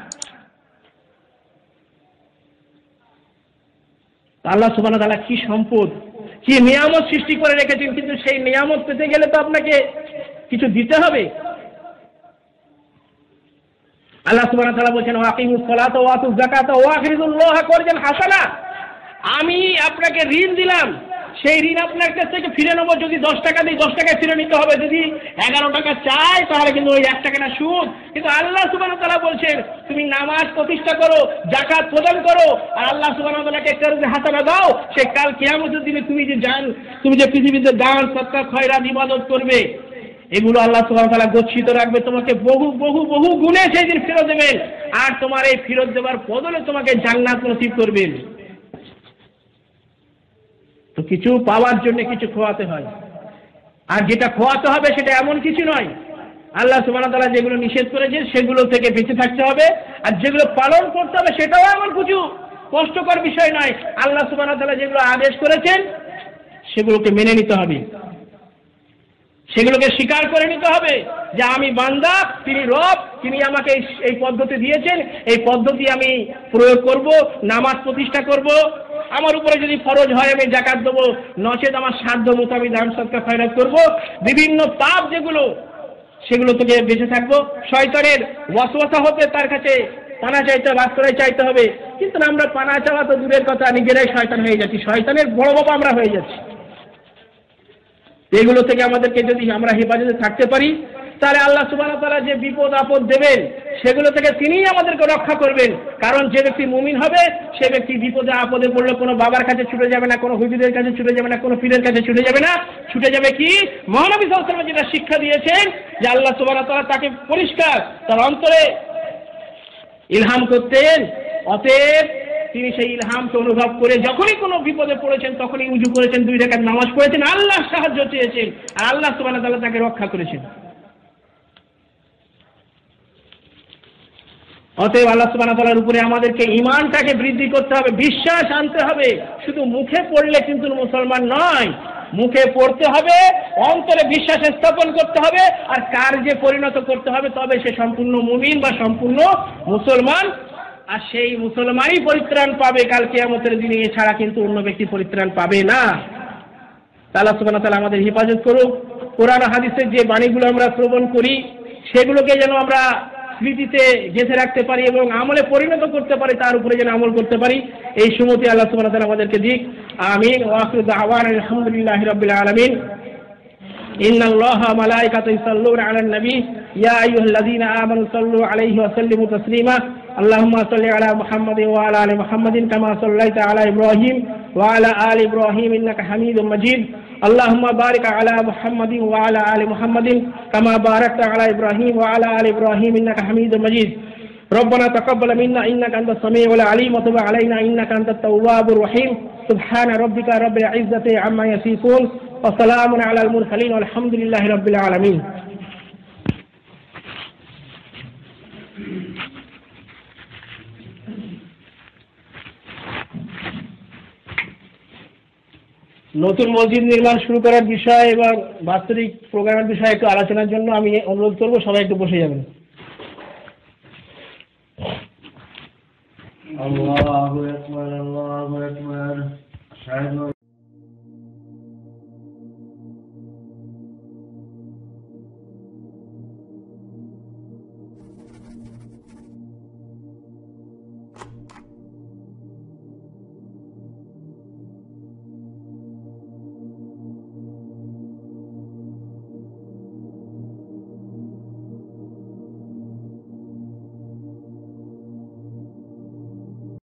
আল্লাহ সুবহানাহু ওয়া তাআলা কি সম্পদ, কি নিয়ামত সৃষ্টি করে রেখেছেন, কিন্তু সেই নিয়ামত পেতে গেলে তো আপনাকে কিছু দিতে হবে। আল্লাহ সুবহানাহু ওয়া তাআলা বলেছেন ওয়াকিমুস সালাতা ওয়া আতুজ যাকাতা ওয়া আখরিজুল্লাহ করজান হাসানা, আমি আপনাকে ঋণ দিলাম, সেই ঋণ আপনার কাছ থেকে ফিরে নেবো। যদি দশ টাকা দিই দশ টাকায় ফিরে নিতে হবে, যদি এগারো টাকা চাই তাহলে কিন্তু ওই এক টাকাটা সুদ। কিন্তু আল্লাহ সুবহানাহু ওয়া তাআলা বলছেন তুমি নামাজ প্রতিষ্ঠা করো, যাকাত প্রদান করো, আর আল্লাহ সুবহানাহু ওয়া তাআলাকে একটা হাসানা দাও, সে কাল কিয়ামতের দিনে তুমি যে জান তুমি যে পৃথিবীতে দান সদকা খয়রাত ইবাদত করবে, এগুলো আল্লাহ সুবহানাহু ওয়া তাআলা গচ্ছিত রাখবে, তোমাকে বহু বহু বহু গুণে সেই দিন ফেরত দেবেন, আর তোমার এই ফেরত দেওয়ার বদলে তোমাকে জান্নাত নসিব করবেন। তো কিছু পাওয়ার জন্য কিছু খোয়াতে হয়, আর যেটা খোয়াতে হবে সেটা এমন কিছু নয়। আল্লাহ সুবহানাহু ওয়া তাআলা যেগুলো নিষেধ করেছেন সেগুলো থেকে বেঁচে থাকতে হবে, আর যেগুলো পালন করতে হবে সেটাও এমন কিছু কষ্টকর বিষয় নয়। আল্লাহ সুবহানাহু ওয়া তাআলা যেগুলো আদেশ করেছেন সেগুলোকে মেনে নিতে হবে, সেগুলোকে স্বীকার করে নিতে হবে যে আমি বান্দা, তিনি রব, তিনি আমাকে এই পদ্ধতি দিয়েছেন, এই পদ্ধতি আমি প্রয়োগ করব, নামাজ প্রতিষ্ঠা করব, আমার উপরে যদি ফরজ হয় আমি যাকাত দেবো, নচেত আমার সাধ্য মতো আমি দান সদকা খয়রাত করব। বিভিন্ন পাপ যেগুলো সেগুলো থেকে বেঁচে থাকবো। শয়তানের ওয়াসওয়াসা হতে তার কাছে পানা চাইতে হবে, আশ্রয় চাইতে হবে, কিন্তু আমরা পানা চাওয়া তো দূরের কথা, নিজেরাই শয়তান হয়ে যাচ্ছি, শয়তানের বড় বাবা আমরা হয়ে যাচ্ছি। এগুলো থেকে আমাদেরকে যদি আমরা হেফাজতে থাকতে পারি তাহলে আল্লাহ সুবহানাহু ওয়া তাআলা যে বিপদ আপদ দেবেন সেগুলো থেকে তিনিই আমাদেরকে রক্ষা করবেন। কারণ যে ব্যক্তি মুমিন হবে সে ব্যক্তি বিপদে আপদে পড়লে কোনো বাবার কাছে ছুটে যাবে না, কোনো হুজুরের কাছে ছুটে যাবে না, কোনো পীরের কাছে ছুটে যাবে না, ছুটে যাবে কি মহানবী সাল্লাল্লাহু আলাইহি ওয়াসাল্লাম যেটা শিক্ষা দিয়েছেন যে আল্লাহ সুবহানাহু ওয়া তাআলা তাকে পরিষ্কার তার অন্তরে ইলহাম করতেন, অতএব তিনি সেই ইলহামকে অনুভব করে যখনই কোনো বিপদে পড়েছেন তখনই উজু করেছেন, দুই রাকাত নামাজ পড়েছেন, আল্লাহর সাহায্য চেয়েছেন, আর আল্লাহ সুবহানাহু ওয়া তাআলা তাকে রক্ষা করেছেন। অতএব আল্লাহ সুবহানাহু ওয়া তাআলার উপরে আমাদেরকে ঈমানটাকে বৃদ্ধি করতে হবে, বিশ্বাস আনতে হবে। শুধু মুখে পড়লে কিন্তু মুসলমান নয়, মুখে পড়তে হবে, অন্তরে বিশ্বাস স্থাপন করতে হবে, আর কার্যে পরিণত করতে হবে, তবে সে সম্পূর্ণ মুমিন বা সম্পূর্ণ মুসলমান। আর সেই মুসলমানই পরিত্রাণ পাবে কাল কিয়ামতের দিনে, এছাড়া কিন্তু অন্য ব্যক্তি পরিত্রাণ পাবে না। আল্লাহ সুবহানাহু ওয়া তাআলা আমাদের হেফাজত করুক। কোরআন হাদিসের যে বাণীগুলো আমরা শ্রবণ করি সেগুলোকে যেন আমরা স্মৃতিতে গেঁথে রাখতে পারি এবং আমলে পরিণত করতে পারি, তার উপরে যেন আমল করতে পারি, এই সুমতি আল্লাহ সুবহানাহু ওয়া তাআলা আমাদেরকে দিক। আমিন। ওয়া আখিরু দাওয়ানা আলহামদুলিল্লাহি রাব্বিল আলামিন। ইন্নাল্লাহা ওয়া মালাইকাতাহু ইউসাল্লুনা আলান নবী ইয়া আইয়ুহাল্লাযীনা আমানু সাল্লু আলাইহি ওয়া সাল্লিমু তাসলিমা। আল্লাহুম্মা সাল্লি আলা মুহাম্মাদিন ওয়া আলা আলি মুহাম্মাদিন কামা সাল্লাইতা আলা ইব্রাহিম ওয়া আলা আলি ইব্রাহিম ইন্নাকা হামিদুম মাজিদ। আল্লাহুম্মা বারিক আলা মুহাম্মাদিন ওয়া আলা আলি মুহাম্মাদিন কামা বারাকতা আলা ইব্রাহিম ওয়া আলা আলি ইব্রাহিম ইন্নাকা হামিদুম মাজিদ। ربنا تقبل منا إنك أنت السميع العليم وتب علينا إنك أنت التواب الرحيم. سبحان ربك رب العزة عما يصفون وسلام على المرسلين والحمد لله رب العالمين. নতুন মসজিদ নির্মাণ শুরু করার বিষয় এবং বাৎসরিক প্রোগ্রামের বিষয়ে একটু আলোচনার জন্য আমি অনুরোধ করব, সবাই একটু বসে যাবেন। আল্লাহু আকবার, আল্লাহু আকবার।